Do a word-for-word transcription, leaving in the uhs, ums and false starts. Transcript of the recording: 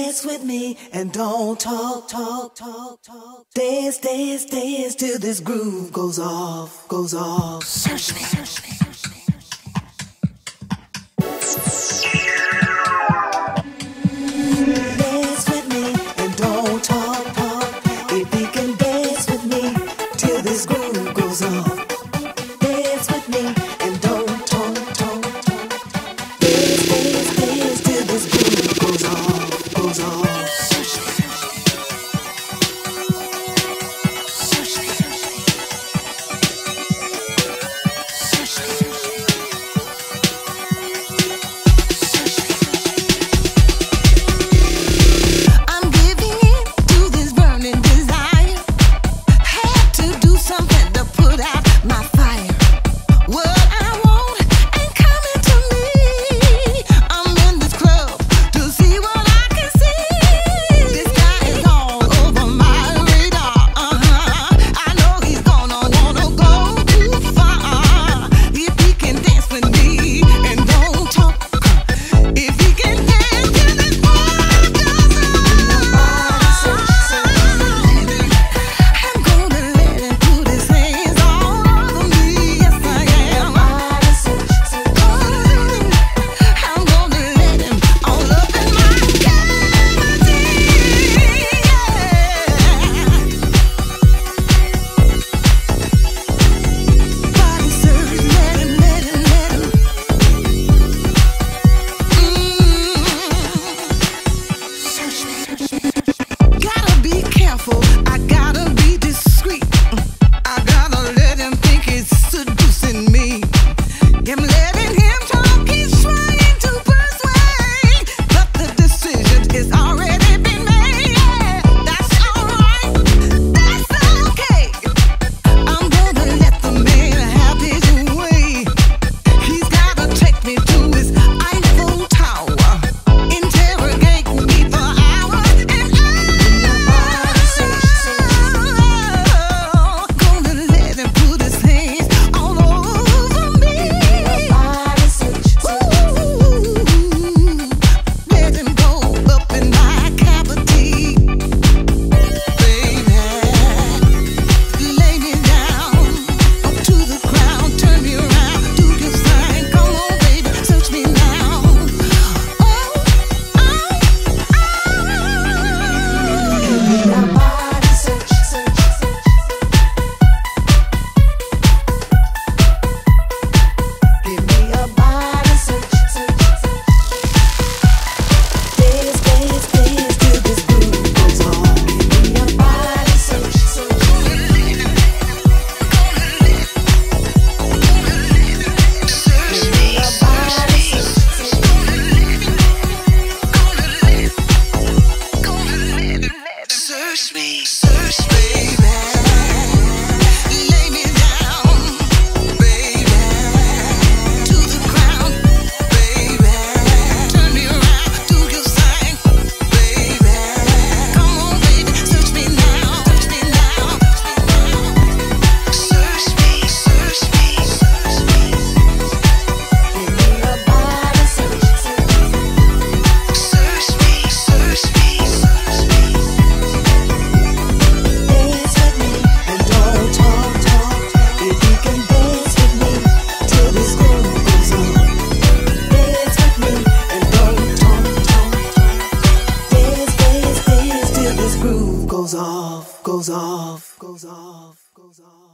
dance with me and don't talk, talk, talk, talk. Dance, dance, dance till this groove goes off, goes off. Search me, search me. Dance with me and don't talk, talk. If you can dance with me till this groove goes off. Dance with me and don't talk, talk, talk. Dance, dance, dance till this groove goes off, goes off. Goes off, goes off, goes off, goes off.